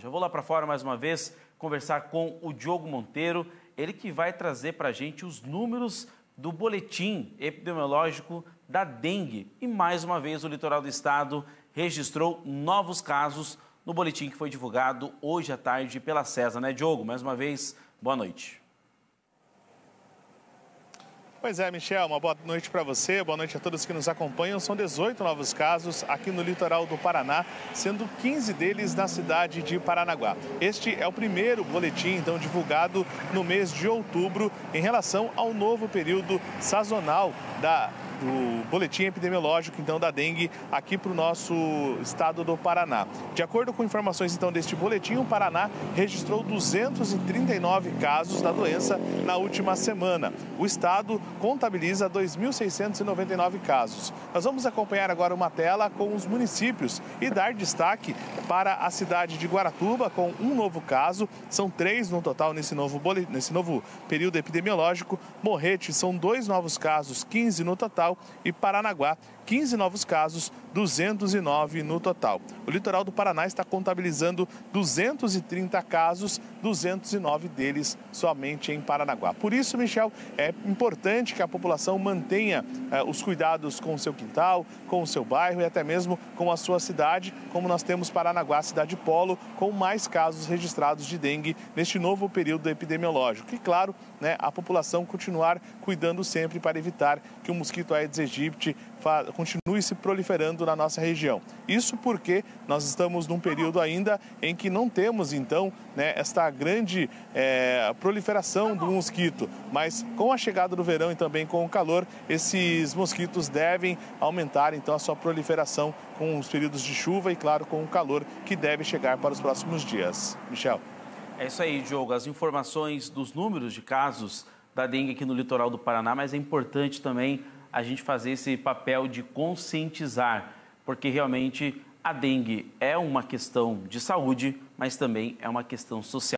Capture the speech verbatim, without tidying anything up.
Já vou lá para fora mais uma vez conversar com o Diogo Monteiro, ele que vai trazer para a gente os números do boletim epidemiológico da dengue. E mais uma vez o litoral do estado registrou novos casos no boletim que foi divulgado hoje à tarde pela CESA, né, Diogo? Mais uma vez, boa noite. Pois é, Michel, uma boa noite para você, boa noite a todos que nos acompanham. São dezoito novos casos aqui no litoral do Paraná, sendo quinze deles na cidade de Paranaguá. Este é o primeiro boletim, então, divulgado no mês de outubro em relação ao novo período sazonal da do boletim epidemiológico, então, da dengue aqui para o nosso estado do Paraná. De acordo com informações, então, deste boletim, o Paraná registrou duzentos e trinta e nove casos da doença na última semana. O estado contabiliza dois mil seiscentos e noventa e nove casos. Nós vamos acompanhar agora uma tela com os municípios e dar destaque para a cidade de Guaratuba, com um novo caso. São três no total nesse novo, boletim, nesse novo período epidemiológico. Morrete, são dois novos casos, quinze no total. E Paranaguá, quinze novos casos, duzentos e nove no total. O litoral do Paraná está contabilizando duzentos e trinta casos, duzentos e nove deles somente em Paranaguá. Por isso, Michel, é importante que a população mantenha eh, os cuidados com o seu quintal, com o seu bairro e até mesmo com a sua cidade, como nós temos Paranaguá, cidade polo, com mais casos registrados de dengue neste novo período epidemiológico. E, claro, né, a população continuar cuidando sempre para evitar que o mosquito Aedes aegypti continue se proliferando na nossa região. Isso porque nós estamos num período ainda em que não temos, então, né, esta grande é, proliferação do mosquito. Mas com a chegada do verão e também com o calor, esses mosquitos devem aumentar, então, a sua proliferação com os períodos de chuva e, claro, com o calor que deve chegar para os próximos dias. Michel. É isso aí, Diogo. As informações dos números de casos da dengue aqui no litoral do Paraná, mas é importante também a gente fazer esse papel de conscientizar, porque realmente a dengue é uma questão de saúde, mas também é uma questão social.